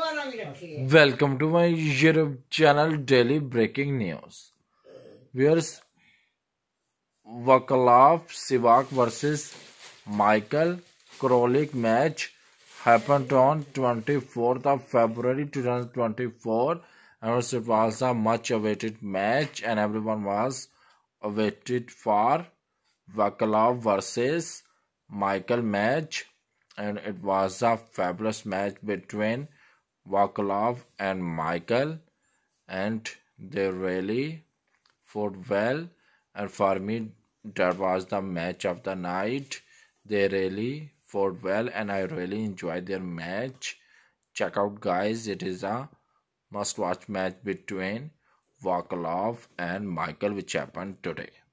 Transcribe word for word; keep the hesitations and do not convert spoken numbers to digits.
Welcome to my YouTube channel Daily Breaking News. Here's Václav Sivák versus Michał Królik match happened on twenty-fourth of February twenty twenty-four, and it was a much awaited match and everyone was awaited for Václav versus Michał match, and it was a fabulous match between Václav and Michał, and they really fought well, and for me that was the match of the night. They really fought well and I really enjoyed their match. Check out guys, it is a must watch match between Václav and Michał which happened today.